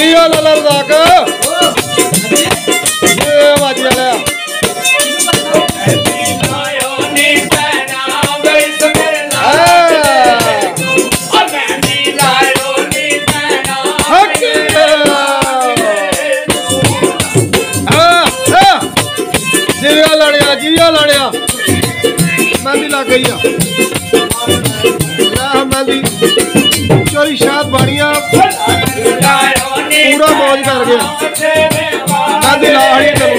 जियो लाला रजाक ये बाजी वाला जियो लड़िया मेहंदी लग गई मेहंदी चोरी शाद बढ़िया पूरा मौज कर गया मेहंदी लाड़ी करो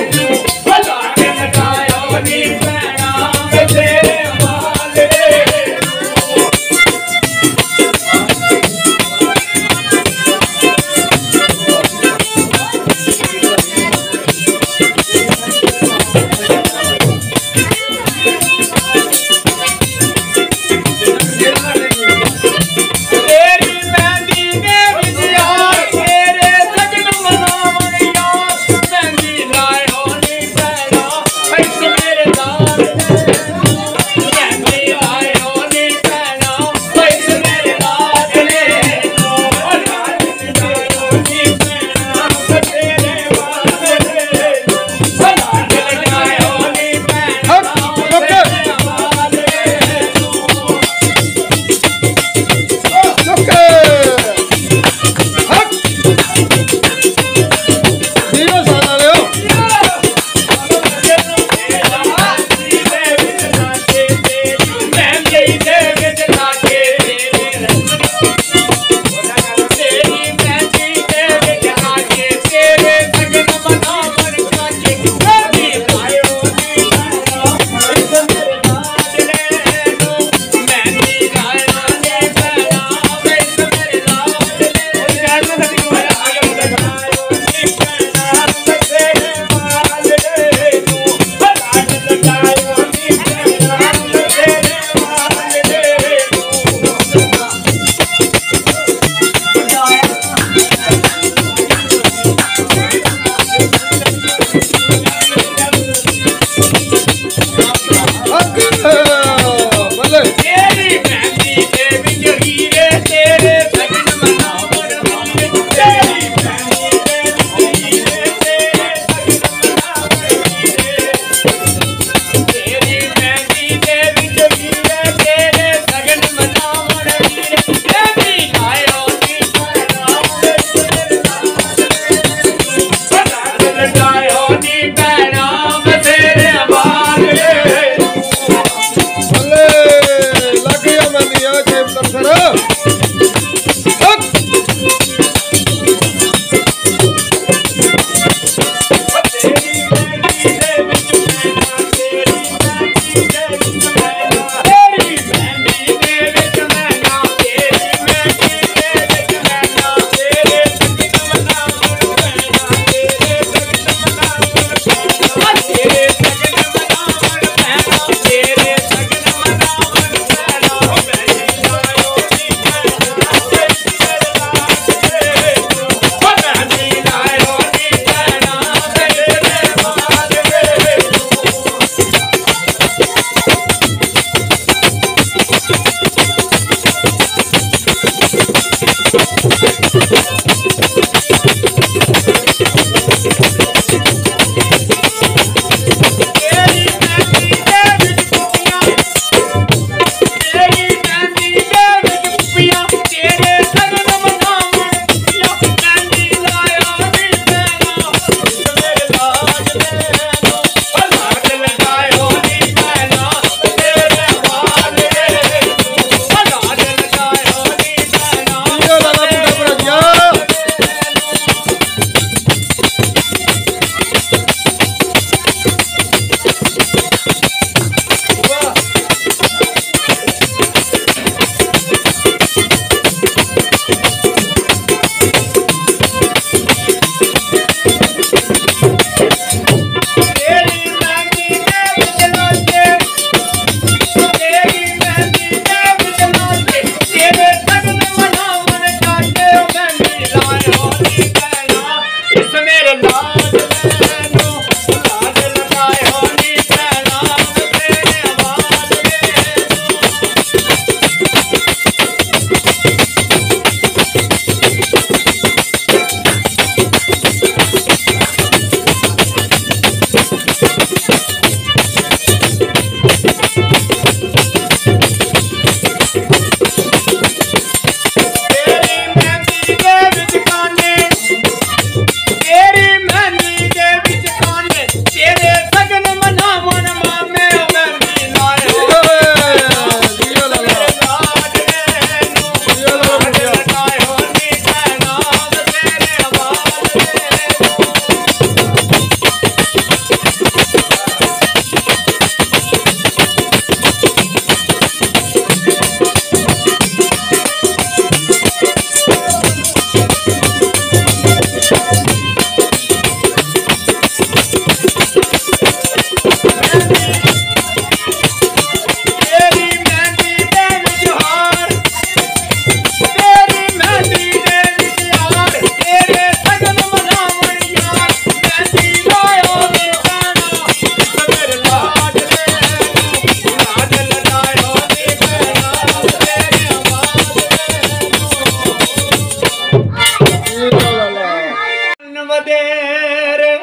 देर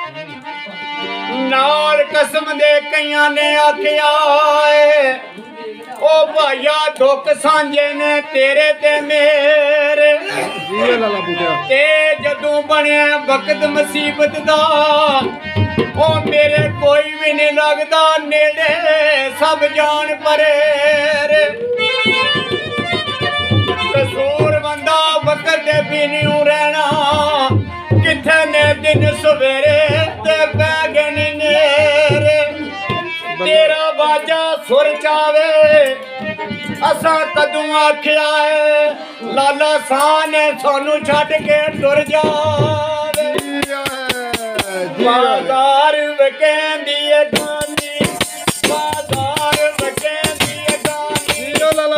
नाल कसम दे कईयां ने आखिया ओ भाइया दुख सांझे ने तेरे ते मेरे ते जदों बनया वक्त मुसीबत दा ओ मेरे कोई भी नहीं लगदा नेड़े सब जान परे कसूर बंदा वक्त भी नहीं रहना किथे ने दिन सवेरे ते बैगन नेरे तेरा बाजा सुर चावे असा कदू आख्या है लाला साहब ने सानू छड़ के टुर जावे बाजार वकेंदी गानी बाजार वकेंदी गानी लाला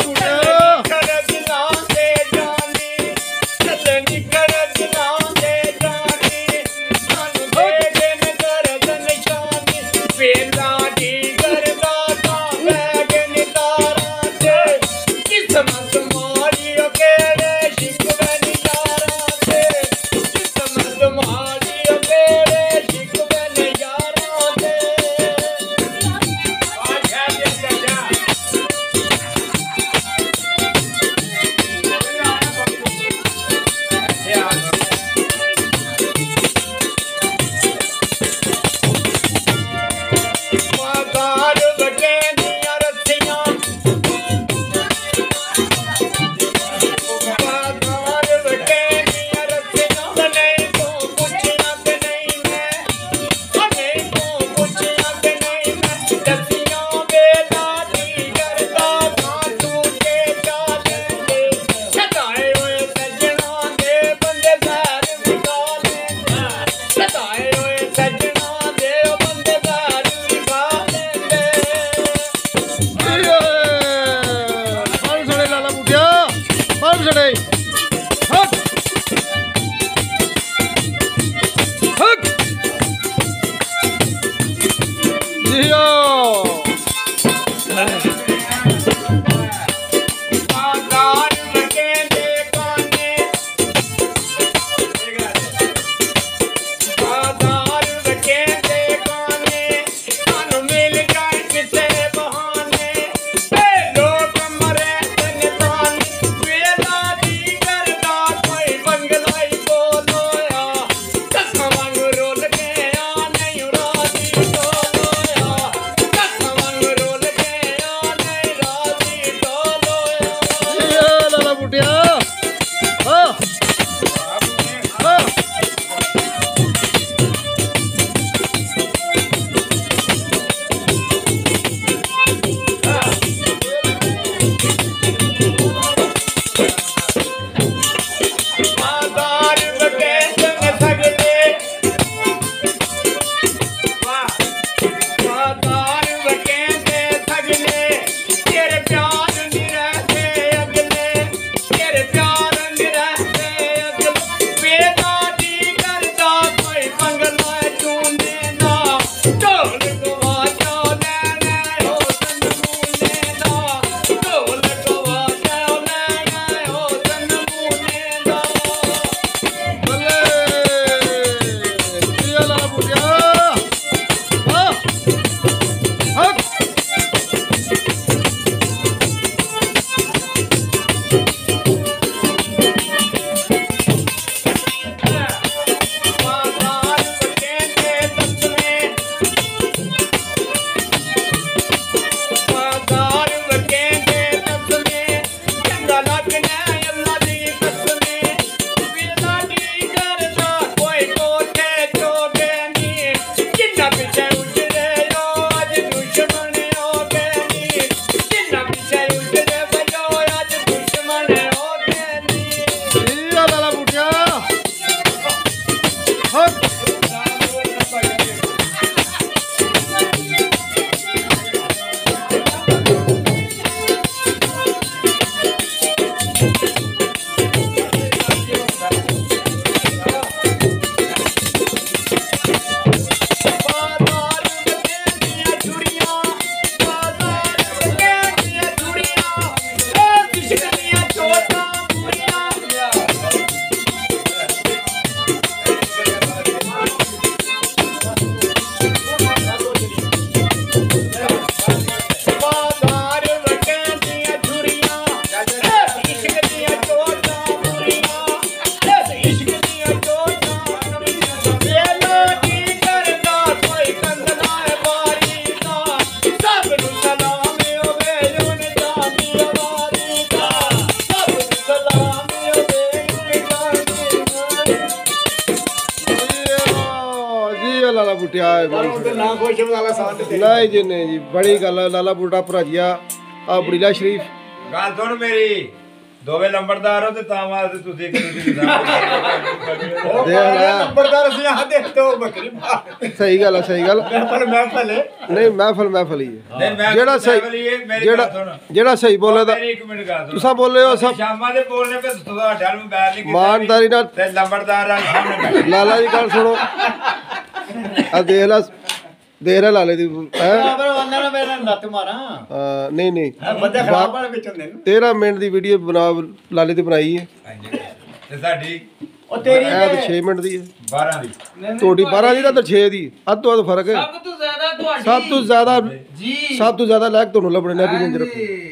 ਲਾਲਾ ਬੂਟਿਆ ਤੇ ਨਾ ਖੁਸ਼ ਵਾਲਾ ਸਾਥ ਤੇ ਨਹੀਂ ਜੀ ਨਹੀਂ ਜੀ ਬੜੀ ਗੱਲ ਹੈ ਲਾਲਾ ਬੂਟਾ ਭਰਾਜੀਆ ਆ ਬੜੀਲਾ ਸ਼ਰੀਫ ਗੱਲ ਸੁਣ ਮੇਰੀ ਦੋਵੇਂ ਲੰਬੜਦਾਰ ਹੋ ਤੇ ਤਾਂ ਵਾਸਤੇ ਤੁਸੀਂ ਇੱਕ ਦੂਜੇ ਦੀ ਉਹ ਦੇਖ ਲੈ। ਨੰਬਰਦਾਰ ਸੀ ਆਦੇ ਤੋਂ ਬੱਕਰੀ ਮਾਰ ਸਹੀ ਗੱਲ ਹੈ ਸਹੀ ਗੱਲ ਮਹਿਫਲ ਹੈ ਨਹੀਂ ਮਹਿਫਲ ਹੀ ਹੈ ਨਹੀਂ ਮੈਂ ਜਿਹੜਾ ਸਹੀ ਮੇਰੀ ਜਿਹੜਾ ਗੱਲ ਸੁਣ ਜਿਹੜਾ ਸਹੀ ਬੋਲੇ ਤਾਂ ਮੇਰੀ ਇੱਕ ਮਿੰਟ ਗੱਲ ਸੁਣ ਤੁਸੀਂ ਬੋਲੇ ਹੋ ਸਭ ਸ਼ਾਮਾਂ ਦੇ ਬੋਲਨੇ ਪੇ ਤੁਹਾਡਾ ਨੂੰ ਬੈਲ ਨਹੀਂ ਕੀਤਾ ਇਮਾਨਦਾਰੀ ਨਾਲ ਤੇ ਲੰਬੜਦਾਰ ਆ ਸਾਹਮਣੇ ਬੈਠੇ। ਲਾਲਾ ਦੀ ਗੱਲ ਸੁਣੋ ਆ ਦੇਖ ਲੈ ਲਾਲੇ ਦੀ ਹੈ ਪਰ ਉਹਨਾਂ ਨੇ ਮੇਰਾ ਨੱਤ ਮਾਰਾਂ ਨਹੀਂ ਬੰਦੇ ਖਰਾਬ ਵਾਲੇ ਵਿੱਚ ਹੁੰਦੇ ਨੇ 13 ਮਿੰਟ ਦੀ ਵੀਡੀਓ ਬਣਾ ਲਾਲੇ ਤੇ ਬਣਾਈ ਹੈ ਹਾਂਜੀ। ਤੇ ਸਾਡੀ ਉਹ ਤੇਰੀ ਇਹ ਤਾਂ 6 ਮਿੰਟ ਦੀ ਹੈ 12 ਦੀ ਤੁਹਾਡੀ 12 ਦੀ ਤਾਂ 6 ਦੀ ਅੱਧ ਤੋਂ ਅੱਧ ਫਰਕ ਹੈ ਸਭ ਤੋਂ ਜ਼ਿਆਦਾ ਤੁਹਾਡੀ ਸਭ ਤੋਂ ਜ਼ਿਆਦਾ ਜੀ ਸਭ ਤੋਂ ਜ਼ਿਆਦਾ ਲਾਇਕ ਤੁਹਾਨੂੰ ਲੱਭਣੇ ਨੇ ਵੀ ਜਿੰਦਰ